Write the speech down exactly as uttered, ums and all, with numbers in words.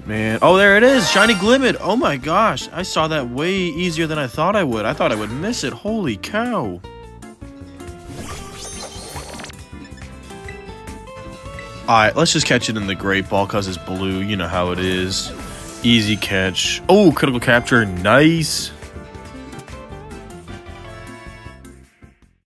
Man. Oh, there it is. Shiny Glimmet. Oh my gosh. I saw that way easier than I thought I would. I thought I would miss it. Holy cow. Alright, let's just catch it in the Great Ball because it's blue. You know how it is. Easy catch. Oh, critical capture. Nice.